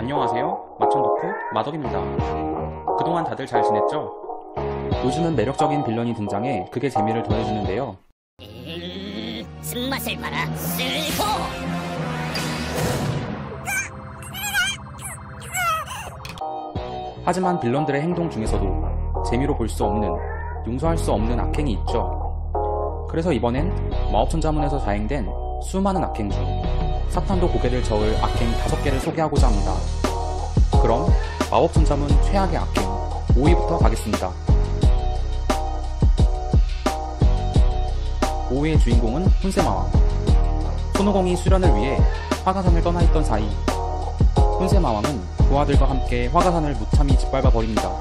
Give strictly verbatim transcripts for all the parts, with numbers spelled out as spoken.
안녕하세요. 마천덕후 마덕입니다. 그동안 다들 잘 지냈죠? 요즘은 매력적인 빌런이 등장해 그게 재미를 더해주는데요. 음, 쓴맛을 봐라, 쓸고! 하지만 빌런들의 행동 중에서도 재미로 볼 수 없는, 용서할 수 없는 악행이 있죠. 그래서 이번엔 마법천자문에서 자행된 수많은 악행 중 사탄도 고개를 저을 악행 다섯 개를 소개하고자 합니다. 그럼 마법천자문 최악의 악행 오 위부터 가겠습니다. 오 위의 주인공은 혼세마왕. 손오공이 수련을 위해 화가산을 떠나 있던 사이 혼세마왕은 부하들과 함께 화가산을 무참히 짓밟아 버립니다.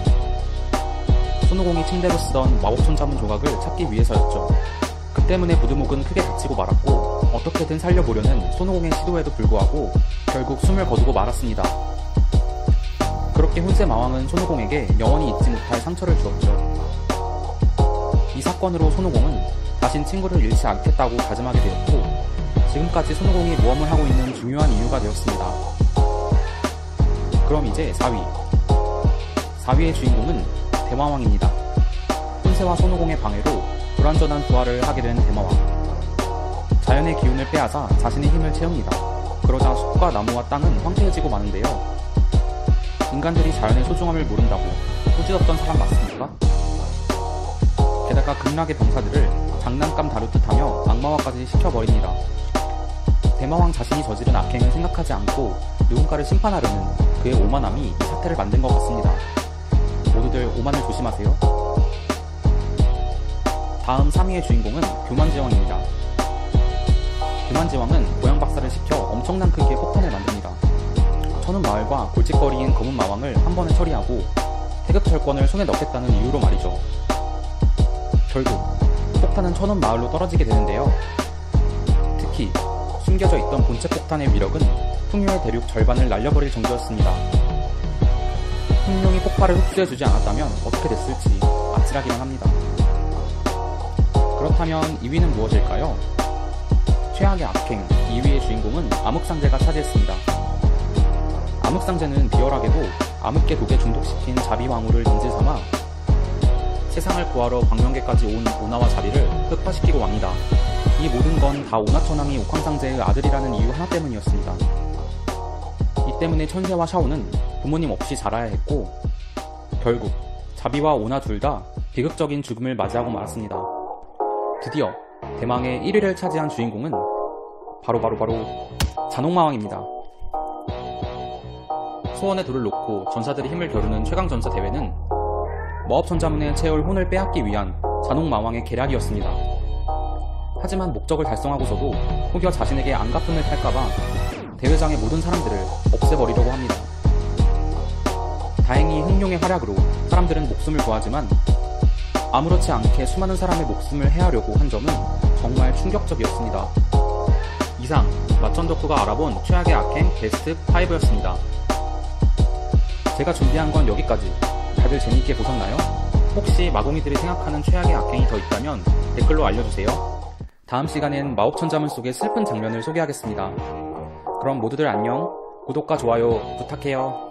손오공이 침대로 쓰던 마법천자문 조각을 찾기 위해서였죠. 그 때문에 부두목은 크게 다치고 말았고 어떻게든 살려보려는 손오공의 시도에도 불구하고 결국 숨을 거두고 말았습니다. 그렇게 혼세마왕은 손오공에게 영원히 잊지 못할 상처를 주었죠. 이 사건으로 손오공은 다신 친구를 잃지 않겠다고 다짐하게 되었고 지금까지 손오공이 모험을 하고 있는 중요한 이유가 되었습니다. 그럼 이제 사 위. 사 위의 주인공은 대마왕입니다. 혼세와 손오공의 방해로 불완전한 부활을 하게 된 대마왕. 자연의 기운을 빼앗아 자신의 힘을 채웁니다. 그러자 숲과 나무와 땅은 황폐해지고 마는데요. 인간들이 자연의 소중함을 모른다고 꾸짖었던 사람 맞습니까? 게다가 극락의 병사들을 장난감 다루듯 하며 악마화까지 시켜버립니다. 대마왕 자신이 저지른 악행을 생각하지 않고 누군가를 심판하려는 그의 오만함이 이 사태를 만든 것 같습니다. 모두들 오만을 조심하세요. 다음 삼 위의 주인공은 교만지왕입니다. 교만지왕은 고양박사를 시켜 엄청난 크기의 폭탄을 만듭니다. 천운 마을과 골칫거리인 검은 마왕을 한 번에 처리하고 태극철권을 손에 넣겠다는 이유로 말이죠. 결국 폭탄은 천운 마을로 떨어지게 되는데요. 특히 숨겨져 있던 본체 폭탄의 위력은 풍요의 대륙 절반을 날려버릴 정도였습니다. 풍룡이 폭발을 흡수해주지 않았다면 어떻게 됐을지 아찔하기만 합니다. 그렇다면 이 위는 무엇일까요? 최악의 악행 이 위의 주인공은 암흑상제가 차지했습니다. 암흑상제는 비열하게도 암흑계 독에 중독시킨 자비왕후를 인질삼아 세상을 구하러 광명계까지 온 오나와 자비를 흑화시키고 맙니다. 이 모든 건 다 오나천왕이 옥황상제의 아들이라는 이유 하나 때문이었습니다. 이 때문에 천세와 샤오는 부모님 없이 자라야 했고 결국 자비와 오나 둘 다 비극적인 죽음을 맞이하고 말았습니다. 드디어 대망의 일 위를 차지한 주인공은 바로바로 바로, 바로 잔혹마왕입니다. 소원의 돌을 놓고 전사들의 힘을 겨루는 최강전사 대회는 마법천자문에 채울 혼을 빼앗기 위한 잔혹마왕의 계략이었습니다. 하지만 목적을 달성하고서도 혹여 자신에게 안갚음을 탈까봐 대회장의 모든 사람들을 없애버리려고 합니다. 다행히 흥룡의 활약으로 사람들은 목숨을 구하지만 아무렇지 않게 수많은 사람의 목숨을 해하려고 한 점은 정말 충격적이었습니다. 이상 마천덕후가 알아본 최악의 악행 베스트 오였습니다. 제가 준비한 건 여기까지. 다들 재미있게 보셨나요? 혹시 마공이들이 생각하는 최악의 악행이 더 있다면 댓글로 알려주세요. 다음 시간엔 마법천자문 속의 슬픈 장면을 소개하겠습니다. 그럼 모두들 안녕, 구독과 좋아요 부탁해요.